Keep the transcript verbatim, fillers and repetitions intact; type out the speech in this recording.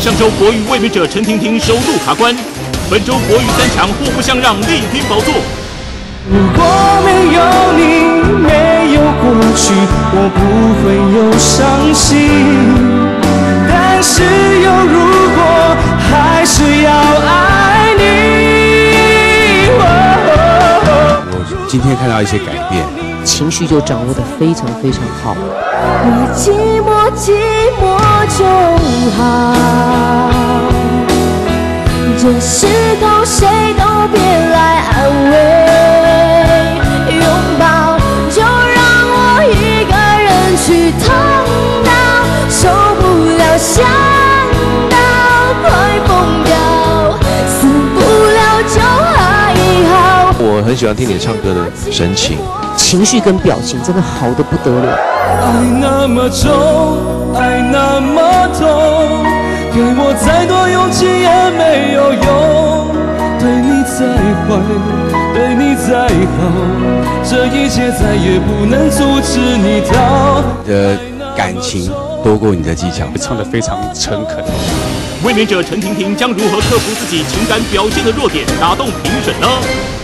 上周国语卫冕者陈婷婷首度卡关，本周国语三强互不相让，力拼宝座。 如果没有你，没有过去，我不会有伤心。但是有如果，还是要爱你。 我今天看到一些改变， 情绪就掌握得非常非常好。 我寂寞寂寞就好，这时候谁都别来安慰，拥抱就让我一个人去痛到受不了，想到快疯掉，死不了就还好。 我很喜欢听你唱歌的神情， 情绪跟表情真的好得不得了。 爱那么重，爱那么痛，给我再多勇气也没有用。对你再坏，对你再好，这一切再也不能阻止你逃。 你的感情多过你的技巧， 唱得非常诚恳。 卫冕者陈婷婷将如何克服自己情感表现的弱点，打动评审呢？